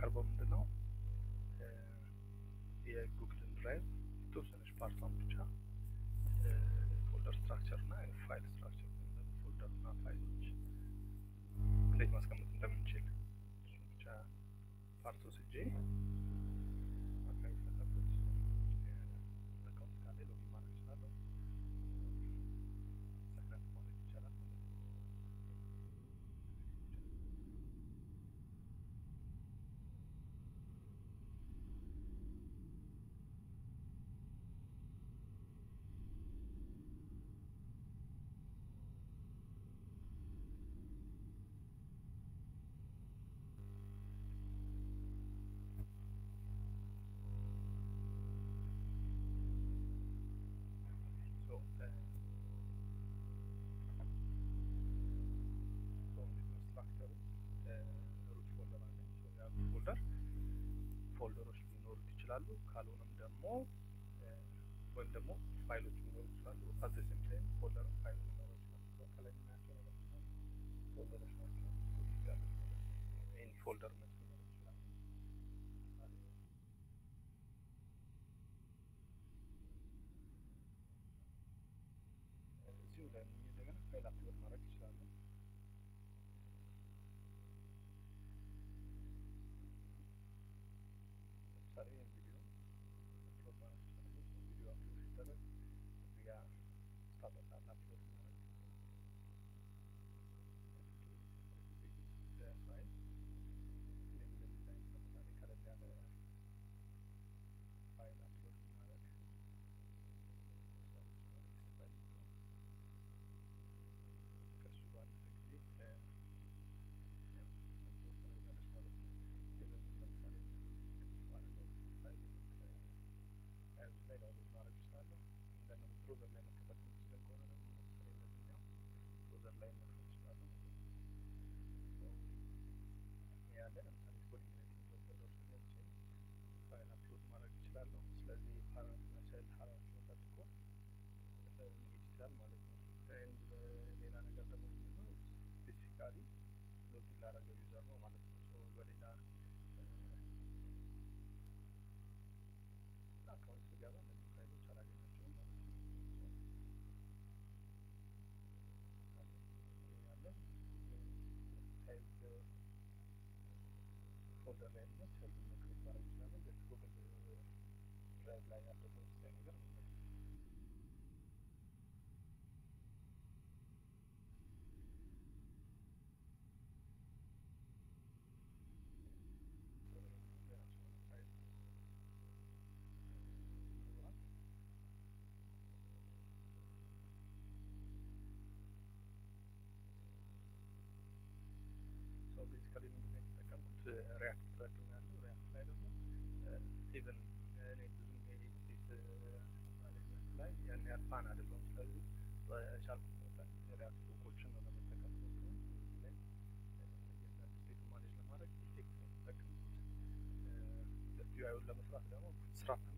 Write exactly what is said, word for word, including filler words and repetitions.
የሚያቀርበው ምንድነው የጉግል ድራይቭ የተወሰነች ፓርቷን ብቻ ፎልደር ስትራክቸር እና ፋይል ስትራክቸር ፎልደር እና ፋይሎች እንዴት ማስቀመጥ እንደምንችል እሱን ብቻ ፓርት ወስጄ አካባቢ ፈለኩት አካውንት ካለ ሎጊን ማድረግ እችላለሁ። ለካንት ማድረግ ይቻላል ማለት ነው። ፎልደሮች ሊኖሩት ይችላሉ ካልሆነም ደግሞ ወይም ደግሞ ፋይሎች ሊኖሩ ይችላሉ አት ዘ ሴም ታይም ፎልደር ፋይል ሊኖሩ ይችላሉ ከላይኛቸው ነው ፎልደሮች ናቸው ያሉት ኤኒ ፎልደር ነው ሊኖሩ ይችላሉ እዚሁ ላይ እንደገና ፋይል አፕሎድ ማድረግ ይችላሉ ለምሳሌ ቪዲዮ አፕሎድ ማድረግ ይችላሉ ቪዲዮ አፕሎድ ሲደረግ እዚህ ጋር ስታተስ አለ አፕሎድ ማድረግ ፋይል እንደዚህ አይነት ለምሳሌ ከረድ ያለ ፋይል አፕሎድ ማድረግ ከሱ ጋር ጊዜ ላይ ዳውንሎድ ማድረግ ይችላል እንደነ ብሮዘር ላይ መከፈት የሚችል ከሆነ ደግሞ ስለዚህኛው ብሮዘር ላይ መክፈት ይችላል ያለ ለምሳሌ CodeNight ብሮዘር ውስጥ ገብቼ ፋይል አፕሎድ ማድረግ ይችላል ስለዚህ ፓራንት መሰል ፓራንት ተጠቅቆ መሄድ ይችላል ማለት ነው ኤንድ ሌላ ነገር ደግሞ ነው ስፔሲፊካሊ ሎጊን ላደረገው ዩዘር ነው ማለት ነው ሶ በሌላ አካውንት ሲገባ እነዚህ ፋይሎች አላገኛቸውም ማለት ነው ያለ ፋይል ፎልደር ላይ ነው ፋይል ክሬት ማድረግ ይችላል በጉግል ድራይቭ ላይ ያለው ተመሳሳይ ነገር ነው basically ምንድነው የተጠቀምኩት ሪያክት ተጠቅሜያለሁ ሪያክት ላይ ደግሞ ኢቨን እኔ ብዙም ኤዲት ማኔጅመንት ላይ ያን ያህል ፋን አይደለሁም ስለዚህ በቻልኩት መጠን የሪያክት ቡኮችን ነው ለመጠቀም እዚህ ላይ ስቴት ማኔጅ ለማድረግ ቴክኒክ ተጠቅሜ ዩአይውን ለመስራት ደግሞ ቡትስትራፕ